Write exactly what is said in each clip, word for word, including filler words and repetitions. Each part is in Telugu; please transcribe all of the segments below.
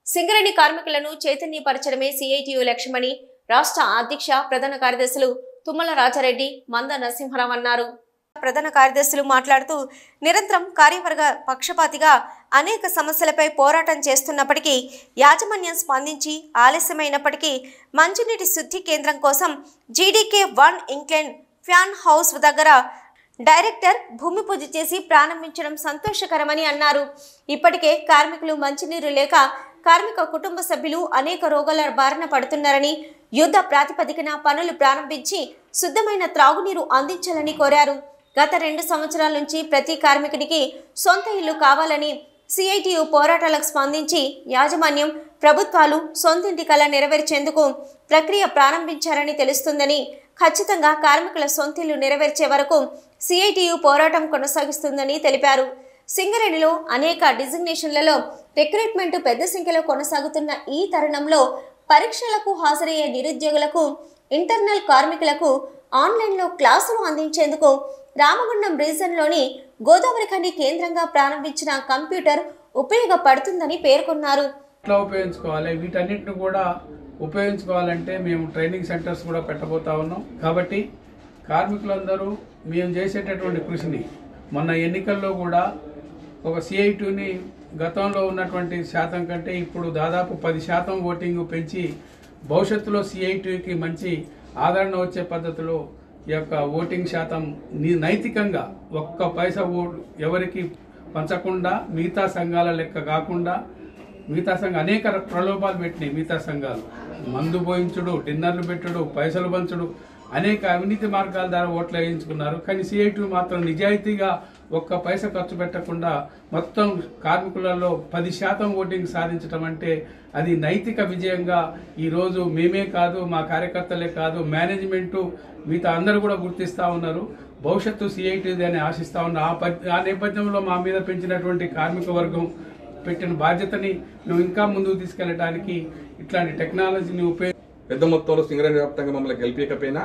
సింగరేణి కార్మికులను చైతన్యపరచడమే సిఐటియు లక్ష్యమని రాష్ట్ర అధ్యక్ష ప్రధాన కార్యదర్శులు తుమ్మల రాజారెడ్డి, మంద నరసింహరావు అన్నారు. ప్రధాన కార్యదర్శులు మాట్లాడుతూ నిరంతరం కార్యవర్గ పక్షపాతిగా అనేక సమస్యలపై పోరాటం చేస్తున్నప్పటికీ యాజమాన్యం స్పందించి ఆలస్యమైనప్పటికీ మంచినీటి శుద్ధి కేంద్రం కోసం GDK one incline fan house దగ్గర డైరెక్టర్ భూమి పూజ చేసి ప్రారంభించడం సంతోషకరమని అన్నారు. ఇప్పటికే కార్మికులు మంచినీరు లేక కార్మిక కుటుంబ సభ్యులు అనేక రోగాల బారిన పడుతున్నారని, యుద్ధ ప్రాతిపదికన పనులు ప్రారంభించి శుద్ధమైన త్రాగునీరు అందించాలని కోరారు. గత రెండు సంవత్సరాల నుంచి ప్రతి కార్మికుడికి సొంత ఇల్లు కావాలని సిఐటియు పోరాటాలకు స్పందించి యాజమాన్యం, ప్రభుత్వాలు సొంతింటి కల నెరవేర్చేందుకు ప్రక్రియ ప్రారంభించారని తెలుస్తుందని, ఖచ్చితంగా కార్మికుల సొంతిల్లు నెరవేర్చే వరకు సిఐటియు పోరాటం కొనసాగిస్తుందని తెలిపారు. సింగరేణిలో అనేక డిజిగ్నేషన్లలో రిక్రూట్మెంట్ పెద్ద సంఖ్యలో కొనసాగుతున్న ఈ తరుణంలో పరీక్షలకు హాజరయ్యే నిరుద్యోగులకు, ఇంటర్నల్ కార్మికులకు ఆన్లైన్లో క్లాసులు అందించేందుకు రామగుండం రీజన్లోని గోదావరి ఖండి కేంద్రంగా ప్రారంభించిన కంప్యూటర్ ఉపయోగపడుతుందని పేర్కొన్నారు. ఉపయోగించుకోవాలి వీటన్నిటిని కూడా ఉపయోగించుకోవాలంటే మేము ట్రైనింగ్ సెంటర్స్ కూడా పెట్టబోతా ఉన్నాం. కాబట్టి కార్మికులందరూ మేము చేసేటటువంటి కృషిని మొన్న ఎన్నికల్లో కూడా ఒక సిఐటిని గతంలో ఉన్నటువంటి శాతం కంటే ఇప్పుడు దాదాపు పది శాతం ఓటింగ్ పెంచి భవిష్యత్తులో సిఐటికి మంచి ఆదరణ వచ్చే పద్ధతిలో ఈ యొక్క ఓటింగ్ శాతం నైతికంగా ఒక్క పైసా ఓటు ఎవరికి పంచకుండా మిగతా సంఘాల లెక్క కాకుండా, మిగతా సంఘం అనేక ప్రలోభాలు పెట్టినాయి. మిగతా సంఘాలు మందు పోయించుడు, డిన్నర్లు పెట్టుడు, పైసలు పంచుడు, అనేక అవినీతి మార్గాల ద్వారా ఓట్లు వేయించుకున్నారు. కానీ సిఐటి మాత్రం నిజాయితీగా ఒక్క పైసా ఖర్చు పెట్టకుండా మొత్తం కార్మికులలో పది శాతం ఓటింగ్ సాధించడం అంటే అది నైతిక విజయంగా ఈరోజు మేమే కాదు, మా కార్యకర్తలే కాదు, మేనేజ్మెంటు మిగతా అందరూ కూడా గుర్తిస్తూ ఉన్నారు. భవిష్యత్తు సిఐటిది అని ఆశిస్తూ ఉన్నారు. ఆ నేపథ్యంలో మా మీద పెంచినటువంటి కార్మిక వర్గం పెట్టిన బాధ్యతని మేము ఇంకా ముందుకు తీసుకెళ్లడానికి ఇట్లాంటి టెక్నాలజీని ఉపయోగ పెద్ద మొత్తంలో సింగరేణి వ్యాప్తంగా మమ్మల్ని గెలిపించకపోయినా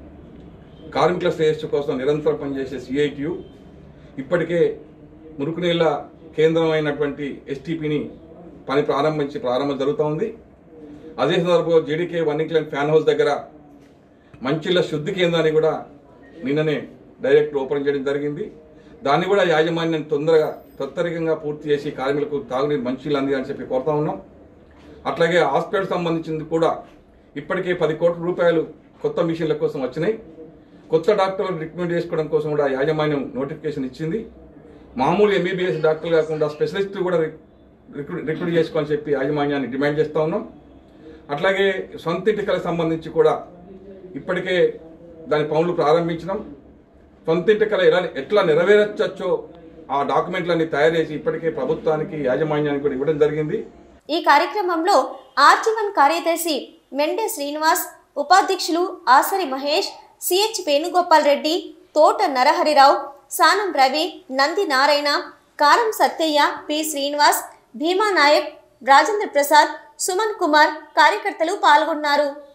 కార్మికుల శ్రేయస్సు కోసం నిరంతరం పనిచేసే సిఐటియు ఇప్పటికే మురుగునీళ్ల కేంద్రం అయినటువంటి ఎస్టీపీని పని ప్రారంభించి ప్రారంభం జరుగుతూ ఉంది. అదే సందర్భంలో GDK one incline fan house దగ్గర మంచిళ్ళ శుద్ధి కేంద్రాన్ని కూడా నిన్ననే డైరెక్ట్ ఓపెన్ చేయడం జరిగింది. దాన్ని కూడా యాజమాన్యం తొందరగా తొత్తరికంగా పూర్తి చేసి కార్మికులకు తాగునీరు మంచిళ్ళు అందించాలని చెప్పి కోరుతా ఉన్నాం. అట్లాగే హాస్పిటల్ సంబంధించింది కూడా ఇప్పటికే పది కోట్ల రూపాయలు కొత్త మిషన్ల కోసం వచ్చినాయి. కొత్త డాక్టర్లు రిక్రూట్ చేసుకోవడం కోసం కూడా యాజమాన్యం నోటిఫికేషన్ ఇచ్చింది. మామూలు ఎంబీబీఎస్ డాక్టర్లు కాకుండా స్పెషలిస్టులు కూడా రిక్రూట్ రిక్రూట్ చేసుకోవాలని చెప్పి యాజమాన్యాన్ని డిమాండ్ చేస్తూ ఉన్నాం. అట్లాగే సొంతింటికలకు సంబంధించి కూడా ఇప్పటికే దాని పనులు ప్రారంభించడం, సొంతింటికల ఎలా ఎట్లా నెరవేర్చచ్చో ఆ డాక్యుమెంట్లన్నీ తయారు చేసి ఇప్పటికే ప్రభుత్వానికి యాజమాన్యానికి కూడా ఇవ్వడం జరిగింది. ఈ కార్యక్రమంలో ఆర్జీవన్ కార్యదర్శి మెండే శ్రీనివాస్, ఉపాధ్యక్షులు ఆసరి మహేష్, సిహెచ్ వేణుగోపాల్ రెడ్డి, తోట నరహరిరావు, సానం రవి, నంది నారాయణ, కారం సత్తయ్య, పి శ్రీనివాస్, భీమా నాయక్, రాజేంద్ర ప్రసాద్, సుమన్ కుమార్ కార్యకర్తలు పాల్గొన్నారు.